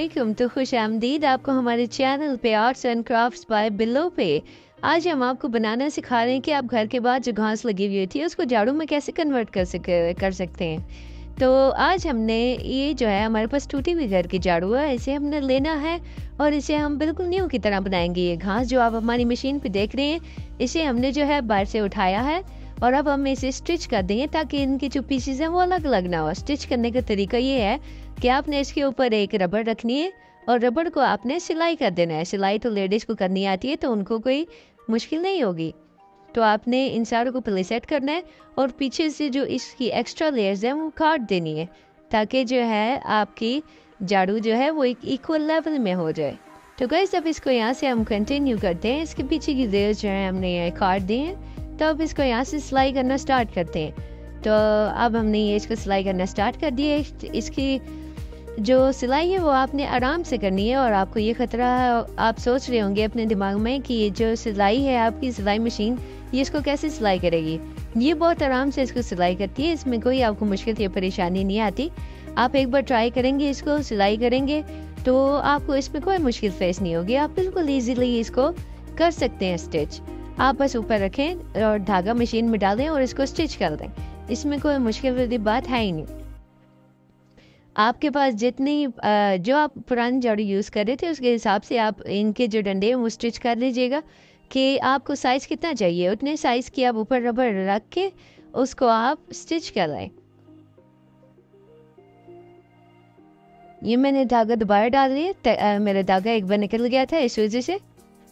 अस्सलामुअलैकुम। तो खुश आमदीद आपको हमारे चैनल पे arts and crafts by below पे। आज हम आपको बनाना सिखा रहे हैं कि आप घर के बाद जो घास लगी हुई थी उसको झाड़ू में कैसे कन्वर्ट कर सकते हैं। तो आज हमने ये जो है हमारे पास टूटी हुई घर की झाड़ू है, इसे हमने लेना है और इसे हम बिल्कुल न्यू की तरह बनाएंगे। ये घास जो आप हमारी मशीन पे देख रहे हैं इसे हमने जो है बाहर से उठाया है और अब हम इसे स्टिच कर देंगे ताकि इनके जो पीसेस हैं वो अलग अलग ना हो। स्टिच करने का तरीका ये है कि आपने इसके ऊपर एक रबड़ रखनी है और रबड़ को आपने सिलाई कर देना है। सिलाई तो लेडीज़ को करनी आती है तो उनको कोई मुश्किल नहीं होगी। तो आपने इन सारों को पहले सेट करना है और पीछे से जो इसकी एक्स्ट्रा लेयर्स हैं वो काट देनी है ताकि जो है आपकी झाड़ू जो है वो एक इक्वल लेवल में हो जाए। तो गाइस अब इसको यहाँ से हम कंटिन्यू करते हैं। इसके पीछे की लेयर्स जो है हमने काट दी हैं, तो अब इसको यहाँ से सिलाई करना स्टार्ट करते हैं। तो अब हमने ये इसको सिलाई करना स्टार्ट कर दिया। इसकी जो सिलाई है वो आपने आराम से करनी है और आपको ये ख़तरा है, आप सोच रहे होंगे अपने दिमाग में कि ये जो सिलाई है आपकी सिलाई मशीन ये इसको कैसे सिलाई करेगी। ये बहुत आराम से इसको सिलाई करती है, इसमें कोई आपको मुश्किल या परेशानी नहीं आती। आप एक बार ट्राई करेंगे, इसको सिलाई करेंगे तो आपको इसमें कोई मुश्किल फेस नहीं होगी। आप बिल्कुल ईजीली इसको कर सकते हैं स्टिच। आप बस ऊपर रखें और धागा मशीन में डालें और इसको स्टिच कर दें, इसमें कोई मुश्किल वाली बात है ही नहीं। आपके पास जितनी जो आप पुरानी झाड़ू यूज़ कर रहे थे उसके हिसाब से आप इनके जो डंडे हैं वो स्टिच कर लीजिएगा कि आपको साइज़ कितना चाहिए उतने साइज़ की आप ऊपर रबड़ रख के उसको आप स्टिच कर लें। ये मैंने धागा दोबारा डाल दिया, मेरा धागा एक बार निकल गया था इस वजह से।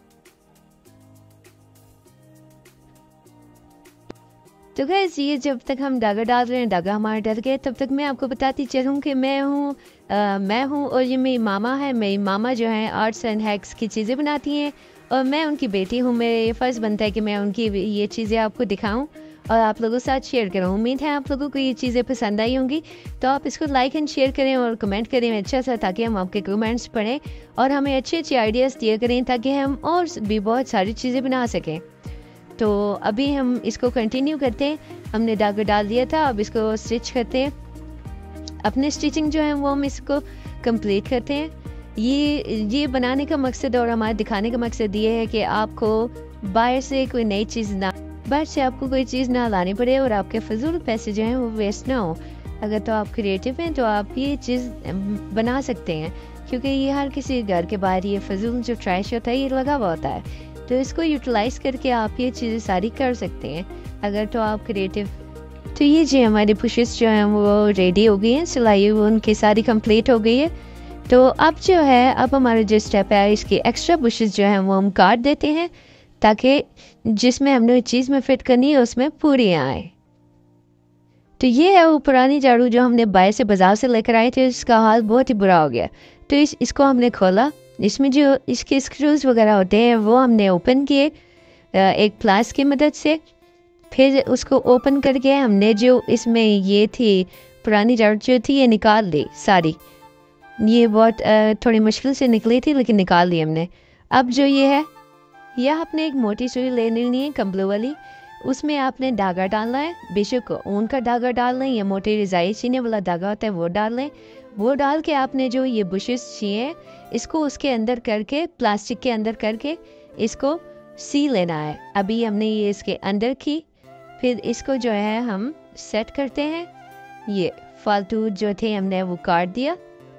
तो गैस ये जब तक हम धागा डाल रहे हैं, धागा हमारा डल गया, तब तक मैं आपको बताती चलूँ कि मैं हूँ और ये मेरी मामा है। मेरी मामा जो है आर्ट्स एंड हैक्स की चीज़ें बनाती हैं और मैं उनकी बेटी हूँ। मेरा ये फ़र्ज़ बनता है कि मैं उनकी ये चीज़ें आपको दिखाऊं और आप लोगों के साथ शेयर करूँ। उम्मीद है आप लोगों को ये चीज़ें पसंद आई होंगी, तो आप इसको लाइक एंड शेयर करें और कमेंट करें अच्छा सा, ताकि हम आपके कमेंट्स पढ़ें और हमें अच्छे अच्छे आइडियाज़ दिया करें ताकि हम और भी बहुत सारी चीज़ें बना सकें। तो अभी हम इसको कंटिन्यू करते हैं। हमने धागा डाल दिया था, अब इसको स्टिच करते हैं। अपने स्टिचिंग जो है वो हम इसको कंप्लीट करते हैं। ये बनाने का मकसद और हमारे दिखाने का मकसद ये है कि आपको बाहर से आपको कोई चीज़ ना लानी पड़े और आपके फजूल पैसे जो हैं वो वेस्ट ना हो। अगर तो आप क्रिएटिव हैं तो आप ये चीज़ बना सकते हैं, क्योंकि ये हर किसी घर के बाहर ये फजूल जो ट्रैश होता है ये लगा हुआ होता है, तो इसको यूटिलाइज़ करके आप ये चीज़ें सारी कर सकते हैं अगर तो आप क्रिएटिव। तो ये जी हमारे पुशेस जो हैं वो रेडी हो गई हैं, सिलाई वो उनकी सारी कंप्लीट हो गई है। तो अब जो है अब हमारा जो स्टेप है इसकी एक्स्ट्रा बुशेस जो हैं वो हम काट देते हैं ताकि जिसमें हमने चीज़ में फिट करनी है उसमें पूरी आए। तो ये है वो पुरानी झाड़ू जो हमने बाहर से बाजार से लेकर आए थे, इसका हाल बहुत ही बुरा हो गया। तो इसको हमने खोला, इसमें जो इसके स्क्रूज वगैरह होते हैं वो हमने ओपन किए एक प्लास की मदद से। फिर उसको ओपन करके हमने जो इसमें ये थी पुरानी झाड़ू जो थी ये निकाल दी सारी। ये बहुत थोड़ी मुश्किल से निकली थी लेकिन निकाल दी हमने। अब जो ये है यह आपने एक मोटी सुई ले लेनी है कंबलों वाली, उसमें आपने धागा डालना है। बेशक ऊन का धागा डाल लें या मोटे रजाई सीने वाला धागा होता है वो डाल लें। वो डाल के आपने जो ये बुशेस चाहिए इसको उसके अंदर करके प्लास्टिक के अंदर करके इसको सी लेना है। अभी हमने ये इसके अंदर की, फिर इसको जो है हम सेट करते हैं। ये फालतू जो थे हमने वो काट दिया।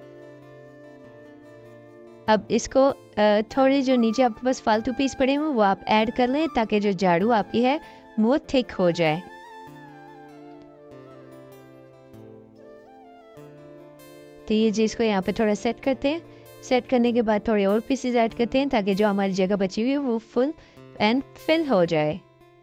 अब इसको थोड़े जो नीचे आपके पास फालतू पीस पड़े हुए वो आप ऐड कर लें ताकि जो झाड़ू आपकी है वो थिक हो जाए। तो ये जी इसको यहाँ पे थोड़ा सेट करते हैं। सेट करने के बाद थोड़े और पीसेस ऐड करते हैं ताकि जो हमारी जगह बची हुई है वो फुल एंड फिल हो जाए।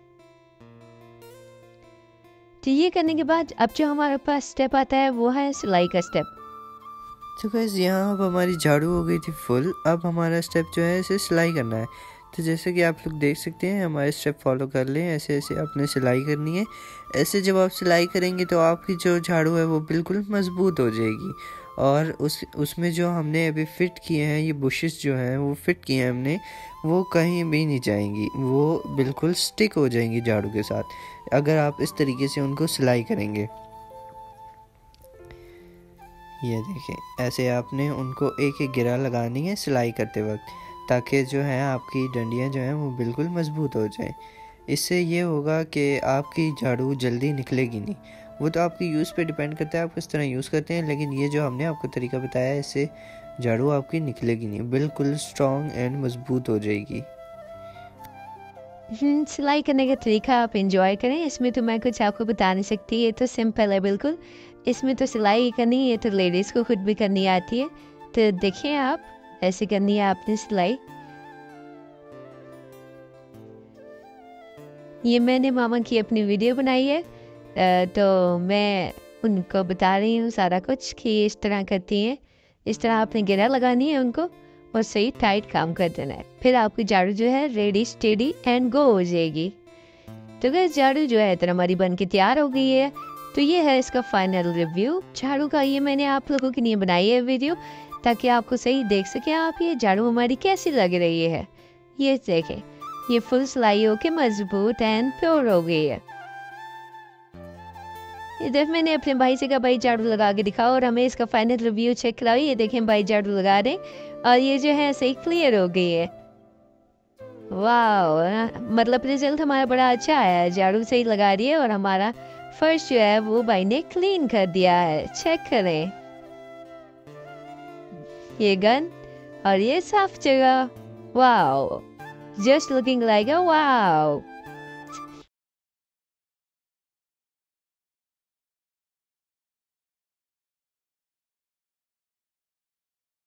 तो ये करने के बाद अब जो हमारे पास स्टेप आता है वो है सिलाई का स्टेप। तो गाइस यहाँ अब हमारी झाड़ू हो गई थी फुल। अब हमारा स्टेप जो है इसे सिलाई करना है। तो जैसे कि आप लोग देख सकते हैं हमारे स्टेप फॉलो कर लें। ऐसे ऐसे आपने सिलाई करनी है। ऐसे जब आप सिलाई करेंगे तो आपकी जो झाड़ू है वो बिल्कुल मजबूत हो जाएगी और उसमें जो हमने अभी फिट किए हैं ये बुशेस जो हैं वो फिट किए हैं हमने, वो कहीं भी नहीं जाएंगी, वो बिल्कुल स्टिक हो जाएंगी झाड़ू के साथ अगर आप इस तरीके से उनको सिलाई करेंगे। ये देखें, ऐसे आपने उनको एक एक गिरा लगानी है सिलाई करते वक्त, ताकि जो है आपकी डंडियाँ जो हैं वो बिल्कुल मज़बूत हो जाए। इससे ये होगा कि आपकी झाड़ू जल्दी निकलेगी नहीं। वो तो आपकी यूज़ पे डिपेंड करता है, आप किस तरह यूज़ करते हैं, लेकिन ये जो हमने आपको तरीका बताया है, इससे झाड़ू आपकी निकलेगी नहीं, बिल्कुल स्ट्रॉन्ग एंड मज़बूत हो जाएगी। सिलाई करने का तरीका आप इंजॉय करें, इसमें तो मैं कुछ आपको बता नहीं सकती, ये तो सिंपल है बिल्कुल। इसमें तो सिलाई ही करनी है, ये तो लेडीज़ को खुद भी करनी आती है। तो देखिए आप, ऐसे करनी है आपने सिलाई। ये मैंने मामा की अपनी वीडियो बनाई है, तो मैं उनको बता रही हूँ सारा कुछ कि इस तरह करती हैं। इस तरह आपने गिरा लगानी है उनको और सही टाइट काम कर देना है, फिर आपकी झाड़ू जो है रेडी स्टेडी एंड गो हो जाएगी। तो गैस झाड़ू जो है इतना हमारी बन के तैयार हो गई है। तो ये है इसका फाइनल रिव्यू झाड़ू का। ये मैंने आप लोगों के लिए बनाई है वीडियो, ताकि आपको सही देख सकें आप ये झाड़ू हमारी कैसी लग रही है। ये देखें, ये फुल सिलाई होके मजबूत एंड प्योर हो गई है। इधर मैंने अपने भाई से कहा भाई झाड़ू लगा के दिखाओ और हमें इसका फाइनल रिव्यू चेक कराओ। ये देखें भाई झाड़ू लगा रहे और ये जो है सही क्लियर हो गई है। वाह, मतलब रिजल्ट हमारा बड़ा अच्छा आया है। झाड़ू सही लगा रही है और हमारा फर्श जो है वो भाई ने क्लीन कर दिया है। चेक करें, ये गन और ये साफ जगह। Wow, just looking like a wow.